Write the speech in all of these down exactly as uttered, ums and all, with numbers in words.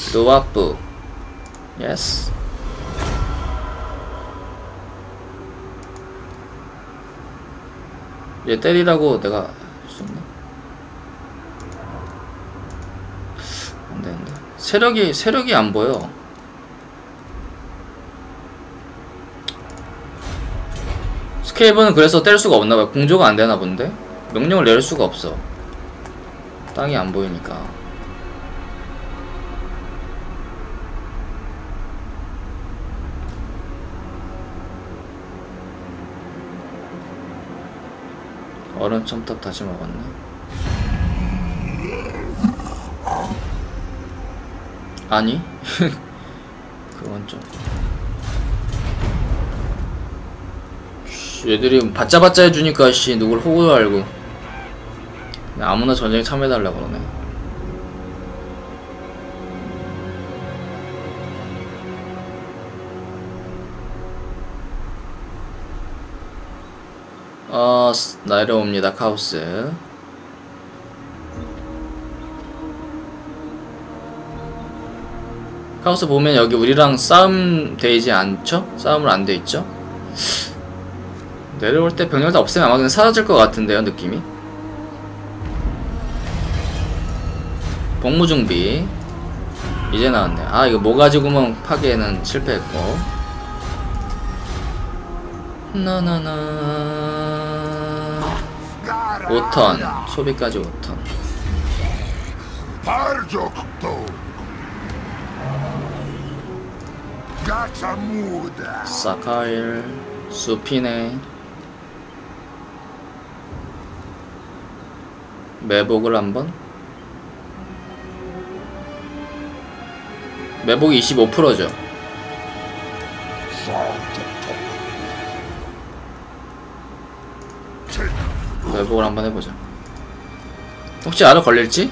드와프. 예스. 얘 때리라고 내가 했었나? 안돼 안돼. 세력이 세력이 안 보여. 스케이브는 그래서 뗄 수가 없나봐요. 공조가 안 되나 본데? 명령을 내릴 수가 없어. 땅이 안 보이니까. 얼음 첨탑 다시 먹었네. 아니? 그건 좀. 얘들이 받자받자 해주니까 씨 누굴 호구로 알고 아무나 전쟁에 참여해달라 그러네. 어, 내려옵니다. 카오스. 카오스 보면 여기 우리랑 싸움 되지 않죠? 싸움을 안 돼 있죠? 내려올 때 병력을 다 없애면 아마 그냥 사라질 것 같은데요, 느낌이. 복무 준비 이제 나왔네. 아, 이거 모가지 구멍 파괴는 실패했고. 나나나 오 턴 소비까지 오 턴. 사카일 수피네. 매복을 한번. 매복이 이십오 퍼센트죠. 매복을 한번 해보자. 혹시 알아 걸릴지?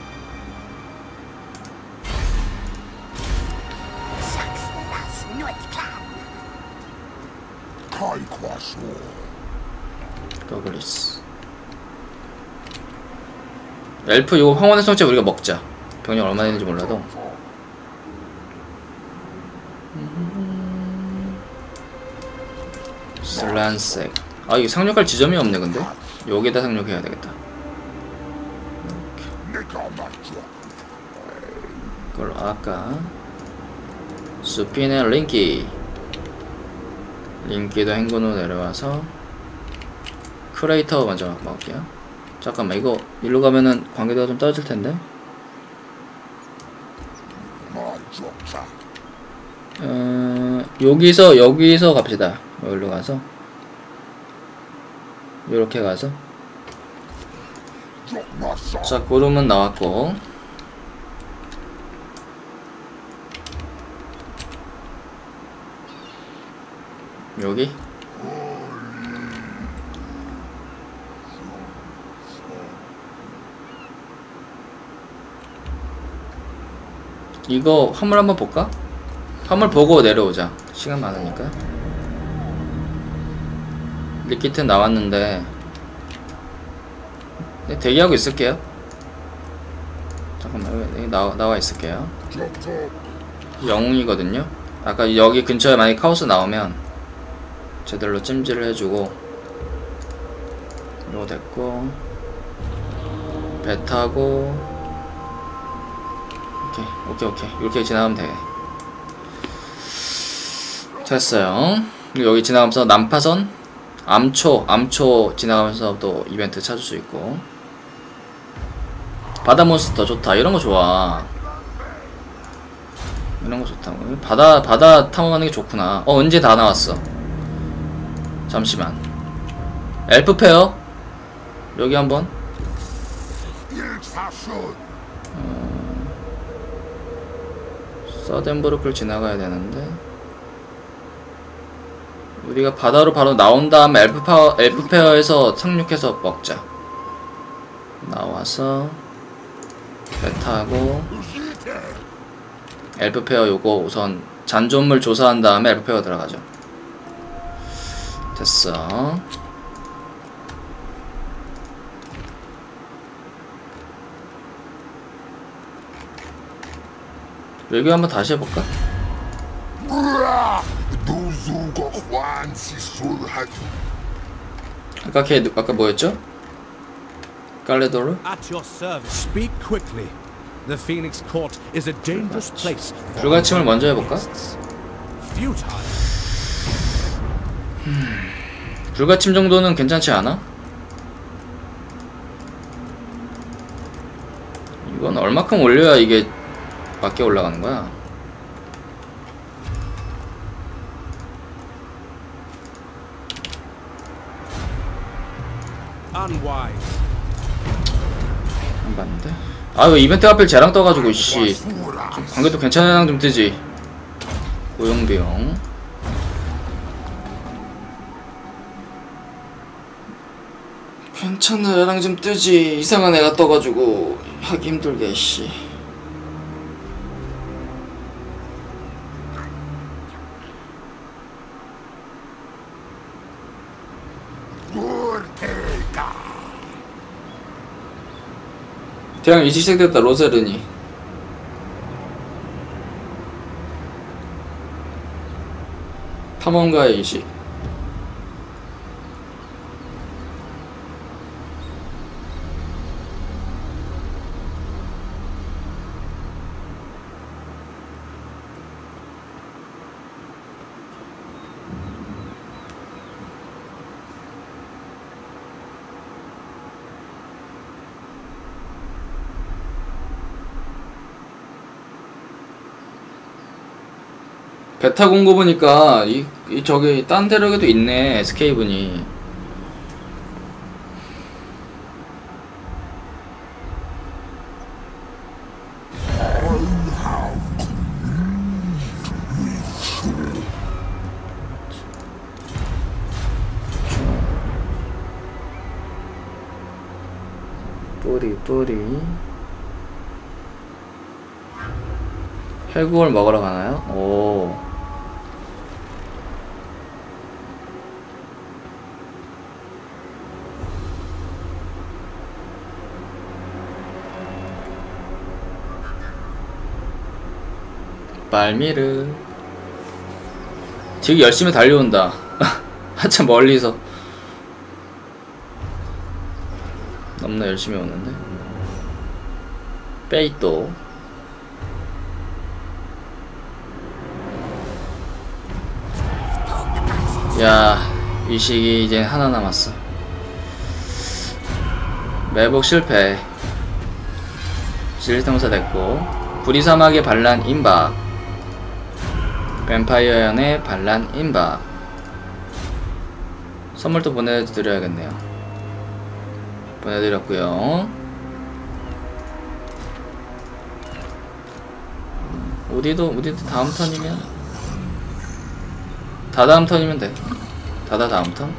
더글리스. 엘프 이거 황혼의 성체 우리가 먹자. 병력 얼마나 있는지 몰라도. 슬란색. 아, 이게 상륙할 지점이 없네. 근데 여기다 상륙해야 되겠다. 그걸 아까 수피네 링키. 링키도 행군으로 내려와서 크레이터 먼저 막을게요. 잠깐만, 이거 일로 가면은 관계도가 좀 떨어질 텐데. 어, 여기서 여기서 갑시다. 여기로 가서 요렇게 가서. 자, 고름은 나왔고. 여기 이거 화물 한번 볼까? 화물 보고 내려오자. 시간 많으니까. 리키트 나왔는데 네, 대기하고 있을게요. 잠깐만, 여기 나와, 나와 있을게요. 영웅이거든요. 아까 여기 근처에 만약에 카오스 나오면 제대로 찜질을 해주고. 이거 됐고, 배 타고 오케이 오케이 오케이 이렇게 지나가면 돼. 됐어요. 여기 지나가면서 난파선 암초 암초 지나가면서 또 이벤트 찾을 수 있고. 바다 몬스터 좋다. 이런 거 좋아. 이런 거 좋다. 바다 바다 탐험하는 게 좋구나. 어, 언제 다 나왔어? 잠시만. 엘프 페어 여기 한번. 어, 서덴브루크를 지나가야 되는데 우리가 바다로 바로 나온 다음에 엘프 파워 엘프 페어에서 상륙해서 먹자. 나와서 배 타고 엘프 페어 요거 우선 잔존물 조사한 다음에 엘프 페어 들어가죠. 됐어. 여기 한번 다시 해볼까? 아까 걔 아까 뭐였죠? 깔레도르? 불가침을 먼저 해볼까? 음, 불가침 정도는 괜찮지 않아? 이건 얼마큼 올려야 이게 밖에 올라가는 거야? 안 봤는데? 아 왜 이벤트 하필 쟤랑 떠가지고 씨 좀 관계도 괜찮은 애랑 좀 뜨지. 고용비용 괜찮은 애랑 좀 뜨지. 이상한 애가 떠가지고 하기 힘들게 씨. 대학 이식 시작됐다. 로제르니 탐험가의 이식. 베타 공고 보니까 이, 이 저기 딴 대륙에도 있네. 스케이븐이. 뿌리 뿌리 해구월 먹으러 가나요? 오. 발미르 되게 열심히 달려온다. 한참 멀리서 너무나 열심히 오는데. 페이또 야 이식이 이제 하나 남았어. 매복 실패. 진리탐사 됐고. 부리사막의 반란 임박. 뱀파이어 연의 반란 임박. 선물도 보내드려야겠네요. 보내드렸고요. 우디도 우디도 다음 턴이면 다 다음 턴이면 돼. 다다 다음 턴.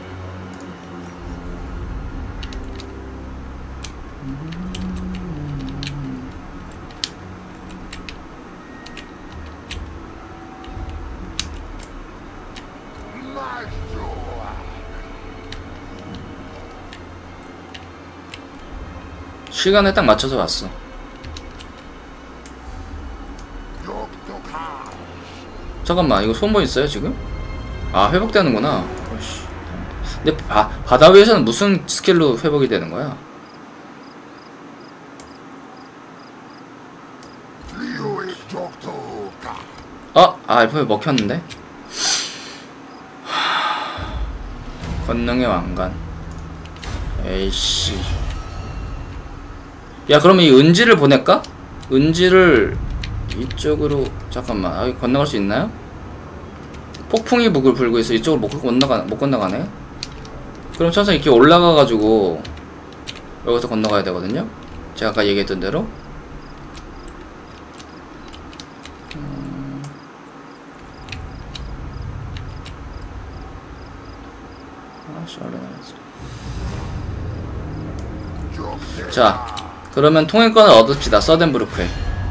시간에 딱 맞춰서 왔어. 잠깐만 이거 손보 있어요 지금? 아 회복되는구나. 오씨. 근데 바, 바다 위에서는 무슨 스킬로 회복이 되는 거야? 어? 아 에프에 먹혔는데? 권능의 왕관. 에이씨. 야 그러면 이 은지를 보낼까? 은지를 이쪽으로 잠깐만. 아 여기 건너갈 수 있나요? 폭풍이 북을 불고 있어. 이쪽으로 못 건너가 못 건너가네. 그럼 천천히 이렇게 올라가가지고 여기서 건너가야 되거든요. 제가 아까 얘기했던 대로. 음... 아씨 얼른 해야지. 자. 그러면 통행권을 얻읍시다. 서덴브루크에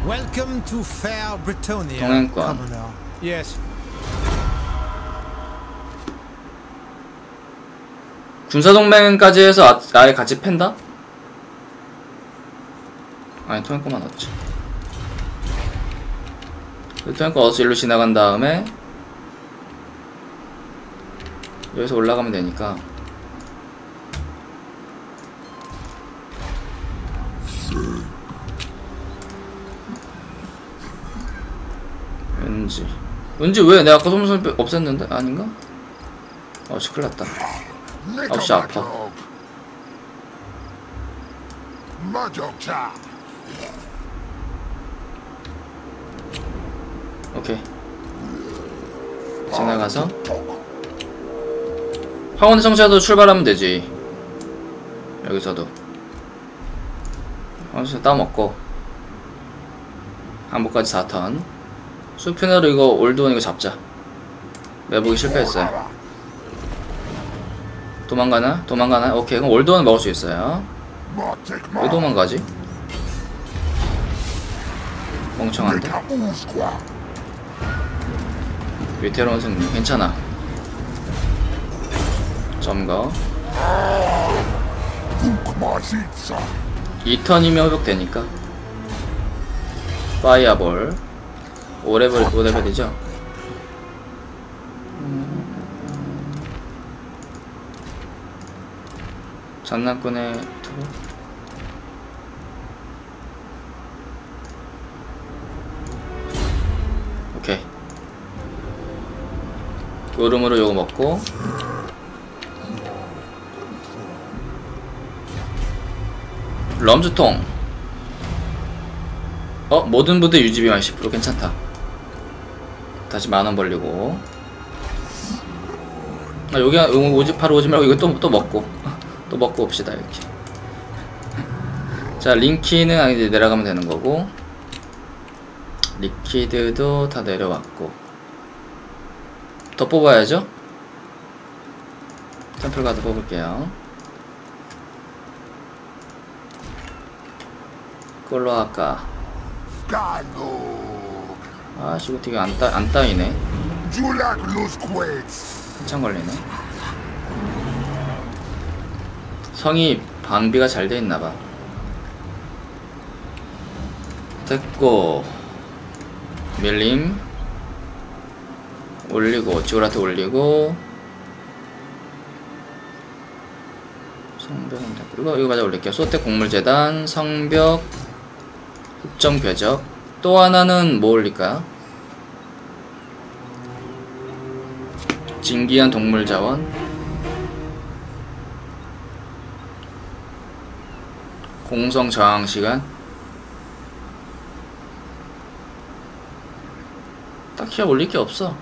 통행권. 군사동맹까지 해서 아, 아예 같이 팬다? 아니 통행권만 얻지. 그러니까 어서 일로 지나간 다음에 여기서 올라가면 되니까. 은지 은지 왜? 내가 아까 소문소문 없앴는데? 아닌가? 어씨 큰일났다. 아우씨 아파. 오케이 지나가서 황혼의 성체도 출발하면 되지. 여기서도 황혼의 성체 따먹고 한복까지 사 턴. 수피너로 이거 올드원 이거 잡자. 매복이 실패했어요. 도망가나? 도망가나? 오케이 그럼 올드원 먹을 수 있어요. 왜 도망가지? 멍청한데? 위태로운 승리 괜찮아. 점거 이 턴이면 회복되니까. 파이어볼 오 레벨 오 레벨이죠. 음. 장난꾼의 투 오케이 요름으로 요거 먹고 럼주통. 어? 모든 부대 유지비만 십 퍼센트 괜찮다. 다시 만원 벌리고. 아 여기 오지 바로 오지 말고 이거 또 또 먹고 또 먹고 옵시다 이렇게. 자 링키는 이제 내려가면 되는 거고 리퀴드도 다 내려왔고 더 뽑아야죠. 템플 가드 뽑을게요. 그걸로 할까? 아 이거 되게 안, 따, 안 따이네. 한참 걸리네. 성이 방비가 잘 돼 있나봐. 됐고 밀림 올리고 지오라트 올리고 성벽은 됐고 이거 이거 맞아 올릴게요. 소택 곡물재단 성벽 흑점 궤적. 또 하나는 뭐 올릴까요? 진기한 동물자원 공성 저항시간. 딱히 올릴게 없어.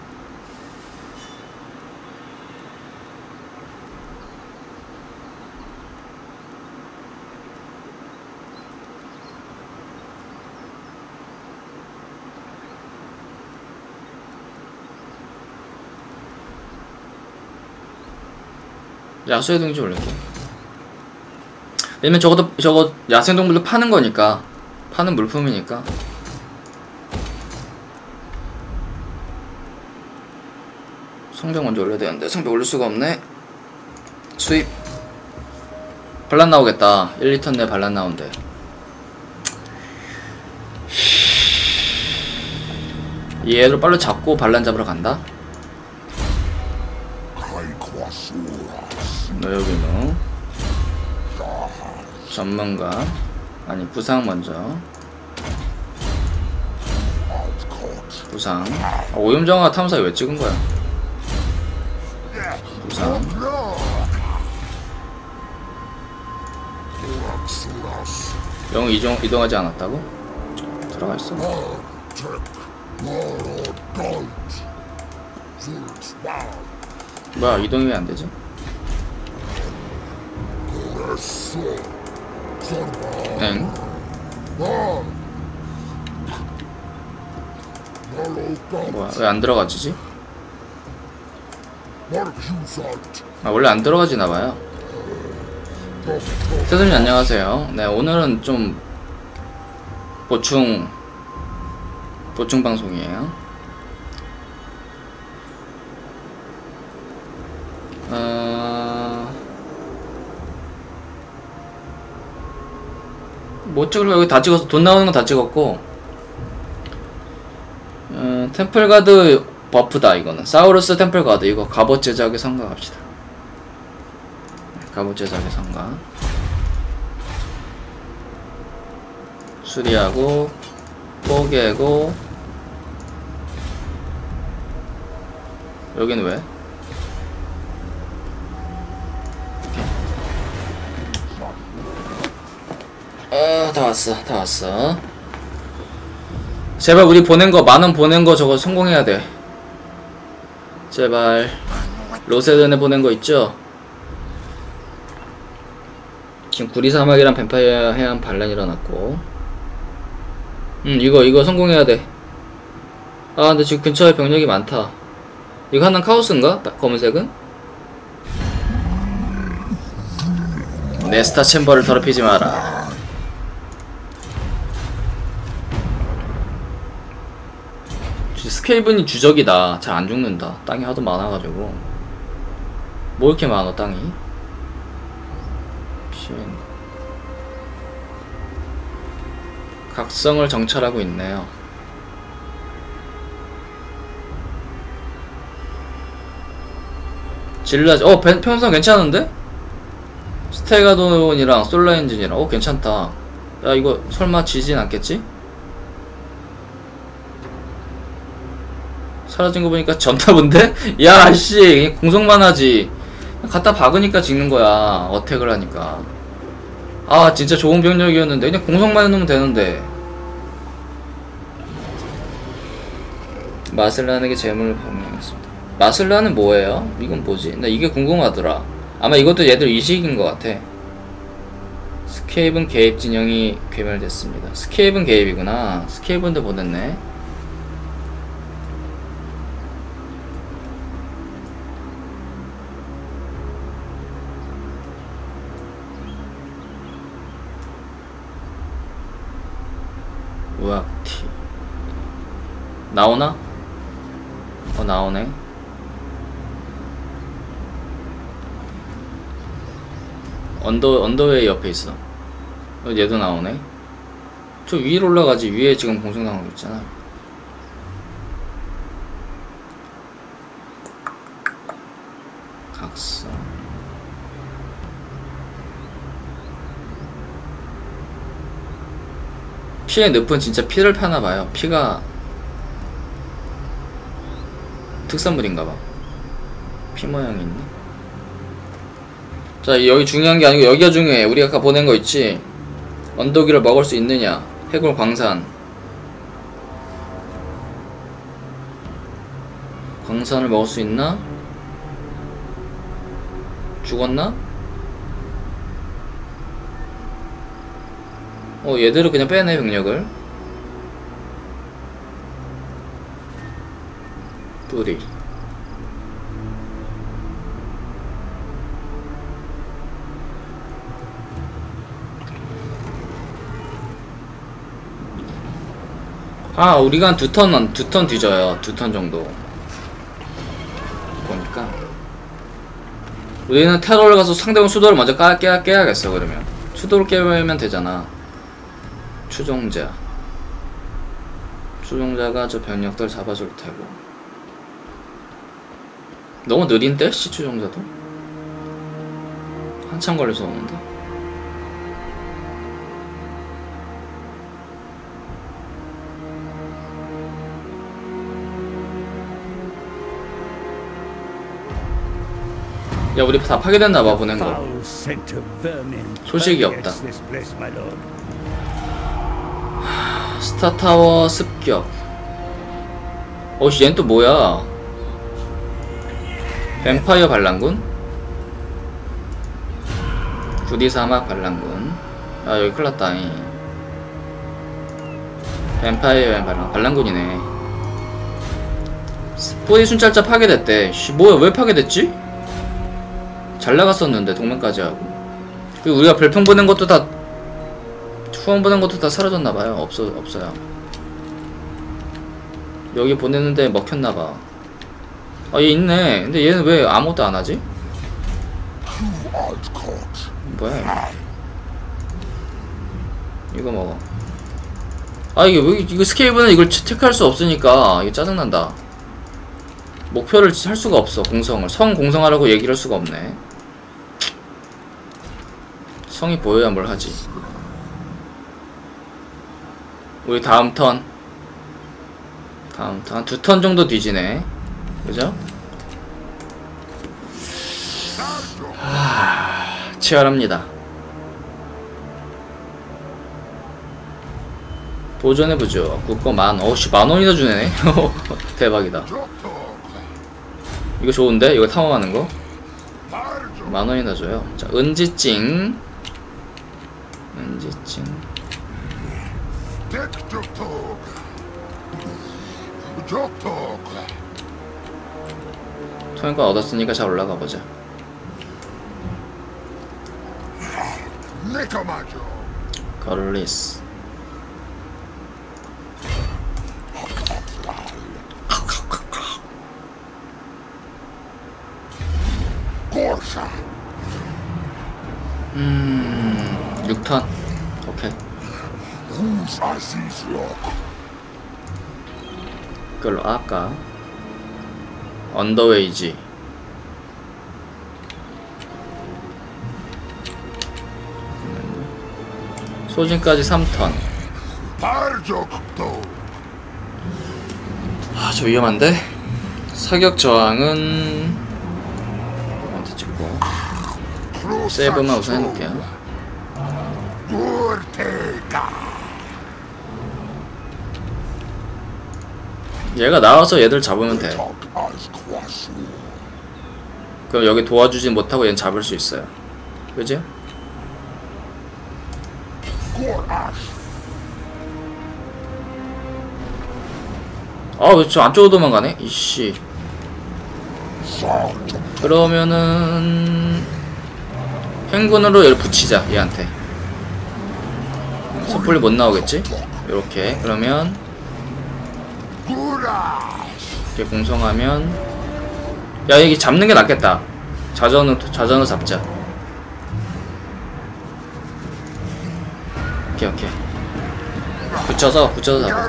야수의 등지 올릴게. 왜냐면 저것도 저거 야생동물도 파는 거니까, 파는 물품이니까. 성벽 먼저 올려야 되는데 성벽 올릴 수가 없네. 수입 반란 나오겠다. 일, 이 턴 내에 반란 나온대. 얘를 빨리 잡고 반란 잡으러 간다. 너 여기 뭐 전문가 아니 부상 먼저. 부상. 아, 오염정화 탐사 왜 찍은 거야? 부상. 영 이동 이동하지 않았다고? 들어가 있어. 뭐야 이동이 왜 안 되지? 엥? 뭐야 왜 안 들어가지지? 아 원래 안 들어가지나봐요. 태수님 안녕하세요. 네 오늘은 좀 보충 보충 방송이에요. 어... 뭐 찍으려고 여기 다 찍어서 돈 나오는 건 다 찍었고 어... 템플가드 버프다. 이거는 사우루스 템플가드. 이거 갑옷 제작의 성가 갑시다. 갑옷 제작의 성가 수리하고 뽀개고. 여긴 왜? 아, 다 왔어, 다 왔어. 제발 우리 보낸거 만원 보낸거 저거 성공해야 돼. 제발. 로세든에 보낸거 있죠? 지금 구리사막이랑 뱀파이어 해안 반란 일어났고. 음 이거 이거 성공해야 돼. 아 근데 지금 근처에 병력이 많다. 이거 하나는 카오스인가? 검은색은? 네스타 챔버를 더럽히지 마라. 스케이븐이 주적이다. 잘 안 죽는다. 땅이 하도 많아가지고. 뭐 이렇게 많아 땅이? 각성을 정찰하고 있네요. 질라지. 어 평선 괜찮은데? 스테가돈이랑 솔라 엔진이랑 어 괜찮다. 야 이거 설마 지진 않겠지? 사라진 거 보니까 점탑인데? 야 씨 공성만 하지. 갖다 박으니까 찍는 거야. 어택을 하니까. 아 진짜 좋은 병력이었는데 그냥 공성만 해놓으면 되는데. 마슬란에게 재물을 발명했습니다. 마슬란은 뭐예요? 이건 뭐지? 나 이게 궁금하더라. 아마 이것도 얘들 이식인 것 같아. 스케이븐 개입 진영이 괴멸됐습니다. 스케이븐 개입이구나. 스케이븐도 보냈네. 우악티 나오나? 어 나오네. 언더 언더웨이 옆에 있어. 어, 얘도 나오네. 저 위로 올라가지. 위에 지금 공성당하고 있잖아. 각성. 피의 늪은 진짜 피를 파나봐요. 피가 특산물인가봐. 피 모양이 있네. 자 여기 중요한게 아니고 여기가 중요해. 우리가 아까 보낸거 있지? 언덕위를 먹을 수 있느냐. 해골 광산. 광산을 먹을 수 있나? 죽었나? 어 얘들을 그냥 빼네 병력을. 뿌리. 아 우리가 한 두 턴 두 턴 뒤져요. 두 턴 정도 보니까. 우리는 테러를 가서 상대방 수도를 먼저 까, 깨, 깨야겠어. 그러면 수도를 깨면 되잖아. 추종자. 추종자가 저 병력들 잡아줄 테고. 너무 느린데? 씨 추종자도? 한참 걸려서 오는데. 야 우리 다 파괴됐나봐. 보낸거 소식이 없다. 스타타워 습격. 어씨 얜 또 뭐야. 뱀파이어 반란군? 구리사막 반란군. 아 여기 큰일났다. 뱀파이어 반란, 반란군이네. 포지 순찰자 파괴됐대. 씨 뭐야 왜 파괴됐지? 잘 나갔었는데 동맹까지 하고. 그리고 우리가 별풍 보낸 것도 다 후원 보낸 것도 다 사라졌나봐요. 없어, 없어요. 여기 보냈는데 먹혔나봐. 아 얘 있네. 근데 얘는 왜 아무것도 안하지? 뭐야 이거. 이거 먹어. 아 이게 왜 이거 스케이브는 이걸 체크할 수 없으니까 이게 짜증난다. 목표를 할 수가 없어. 공성을 성 공성하라고 얘기를 할 수가 없네. 성이 보여야 뭘 하지. 우리 다음 턴 다음 턴 두 턴 정도 뒤지네. 그죠? 하... 치열합니다. 도전해보죠. 국거 만, 어우씨, 만원이나 주네. 대박이다. 이거 좋은데? 이거 탐험하는 거? 만원이나 줘요. 자, 은지찡. 은지찡. 통행권 얻었으니까 잘 올라가보자. 걸리스. 음... 육 턴. 오케이. 그걸로 아까 언더웨이지. 소진까지 삼 턴. 아, 저 위험한데? 사격 저항은 한테 찍고 세이브만 우선 해놓을게요. 얘가 나와서 얘들 잡으면 돼. 그럼 여기 도와주진 못하고 얘는 잡을 수 있어요. 그지? 아, 왜 저 안쪽으로 도망가네? 이씨. 그러면은 행군으로 얘를 붙이자. 얘한테 섣불리 못 나오겠지? 요렇게. 그러면 이렇게 공성하면, 야, 이게 잡는 게 낫겠다. 자전을 자전을 잡자. 오케이 오케이. 붙여서 붙여서 잡아.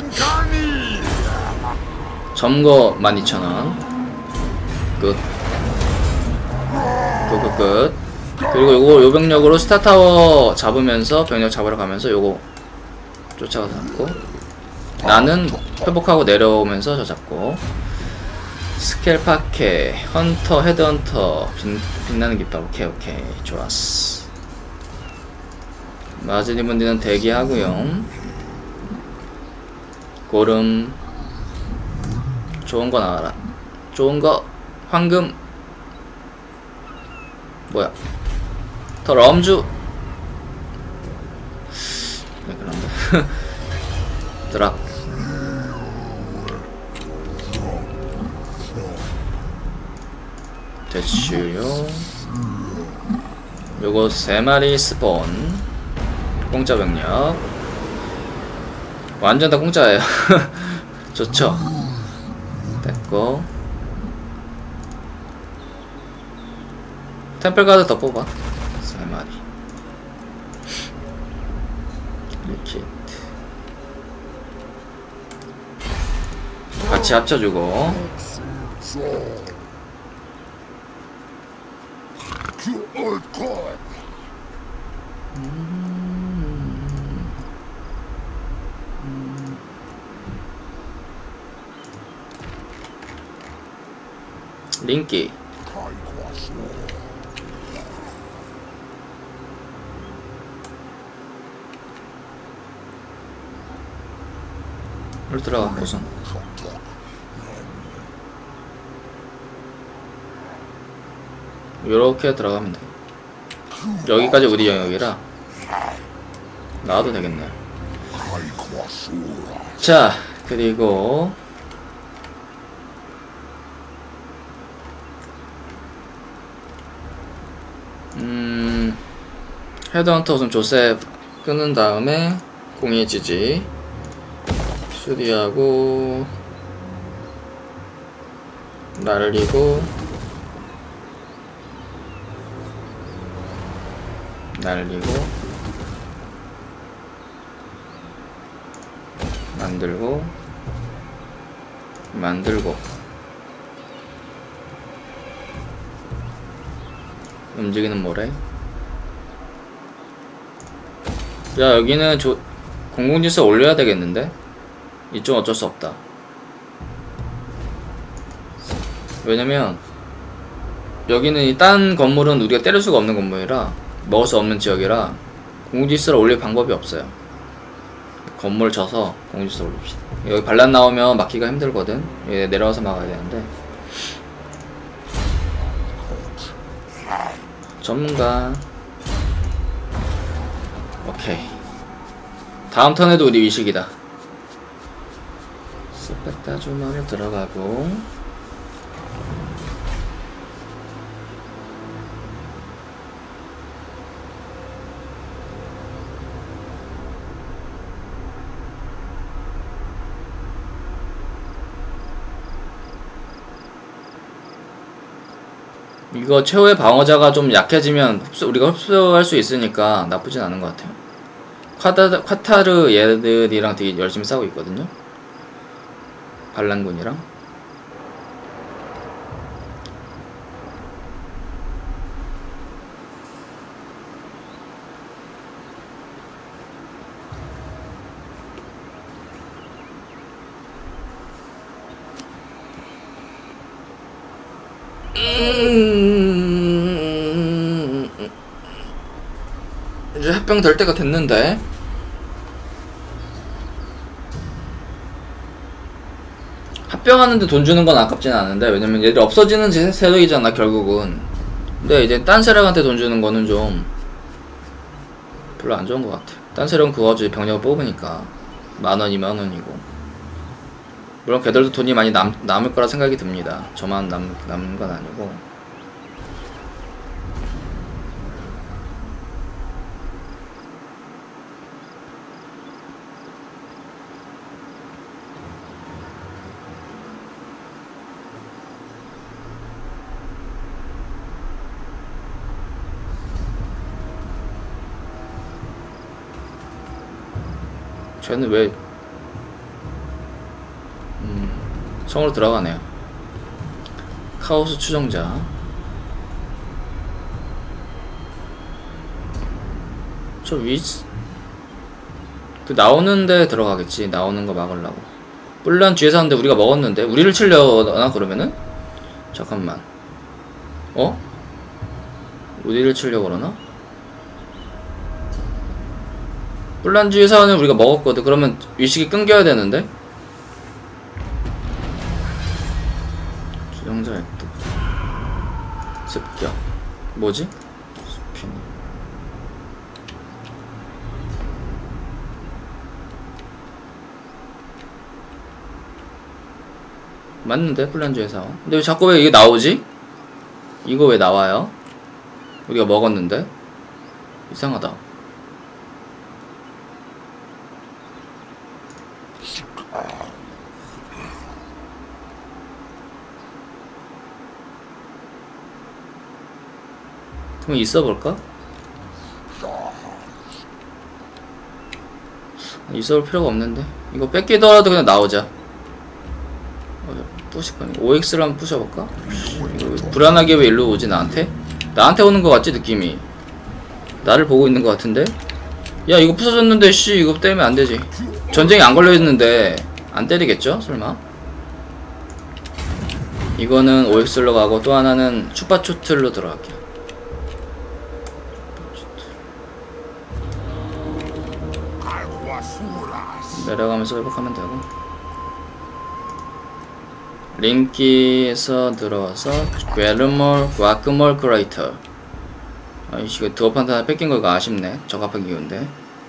점거 만 이천 원. 끝. 끝, 끝, 끝. 그리고 요거, 요 병력으로 스타타워 잡으면서, 병력 잡으러 가면서 요거 쫓아가서 잡고, 나는 회복하고 내려오면서 저 잡고. 스켈 파케, 헌터, 헤드헌터, 빛, 빛나는 깃발. 오케이, 오케이. 좋았어. 마즈리문디는 대기하고요. 고름. 좋은 거 나와라. 좋은 거. 황금. 뭐야. 더 럼주. 왜 그런데. 드랍. 대치요. 요거 세 마리 스폰. 공짜 병력. 완전 다 공짜예요. 좋죠. 됐고. 템플가드 더 뽑아. 세 마리. 리퀴드. 같이 합쳐주고. 음. 음. 링키. 물 들어가고선 요렇게 들어가면 돼. 여기까지 우리 영역이라 나와도 되겠네. 자, 그리고 음 헤드헌터 우선 조셉 끊은 다음에 공의 지지 수리하고 날리고 날리고 만들고 만들고 움직이는 모래. 야, 여기는 조, 공공질서 올려야 되겠는데? 이쪽 어쩔 수 없다. 왜냐면 여기는 이 딴 건물은 우리가 때릴 수가 없는 건물이라, 먹을 수 없는 지역이라 공공질서를 올릴 방법이 없어요. 건물 져서 공공질서 올립시다. 여기 반란 나오면 막기가 힘들거든. 얘 내려와서 막아야 되는데. 전문가. 오케이. 다음 턴에도 우리 위식이다. 스파타 주머니 들어가고. 이거 최후의 방어자가 좀 약해지면 흡수, 우리가 흡수할 수 있으니까 나쁘진 않은 것 같아요. 카타, 카타르 얘들이랑 되게 열심히 싸우고 있거든요. 반란군이랑. 음... 이제 합병 될 때가 됐는데. 합병하는데 돈 주는 건 아깝진 않은데, 왜냐면 얘들 없어지는 세력이잖아 결국은. 근데 이제 딴 세력한테 돈 주는 거는 좀 별로 안 좋은 것 같아. 딴 세력은 그거 가지고 병력을 뽑으니까 만원 이만 원이고. 물론 걔들도 돈이 많이 남, 남을 거라 생각이 듭니다. 저만 남, 남는 건 아니고. 쟤는 왜 음, 성으로 들어가네요. 카오스 추종자. 저 위, 그 나오는데 들어가겠지. 나오는 거 막으려고. 뿔란 뒤에서 하는데 우리가 먹었는데 우리를 치려나 그러면은? 잠깐만. 어? 우리를 치려고 그러나? 뿔란주의 사원은 우리가 먹었거든. 그러면 위식이 끊겨야 되는데? 주정자 획득. 습격. 뭐지? 수피니. 맞는데? 뿔란주의 사원. 근데 왜 자꾸 왜 이게 나오지? 이거 왜 나와요? 우리가 먹었는데? 이상하다. 그럼 있어볼까? 있어볼 필요가 없는데. 이거 뺏기더라도 그냥 나오자. 어, 부실거니. 오엑스를 한번 부셔볼까? 불안하게 왜 일로 오지 나한테? 나한테 오는 것 같지 느낌이. 나를 보고 있는 것 같은데? 야 이거 부서졌는데 씨 이거 때리면 안되지. 전쟁이 안 걸려있는데 안 때리겠죠? 설마? 이거는 오엑스로 가고 또 하나는 추파초틀로 들어갈게요. 내려가면서 회복하면 되고. 링키에서 들어와서 괴르몰 과크몰 크라이터. 아이씨 이거 드업한테 하나 뺏긴 거가 아쉽네. 적합한 기운데.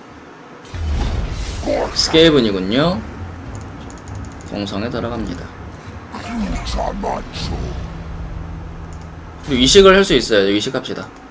스케이븐이군요. 공성에 들어갑니다. 이식을 할 수 있어요. 이식합시다.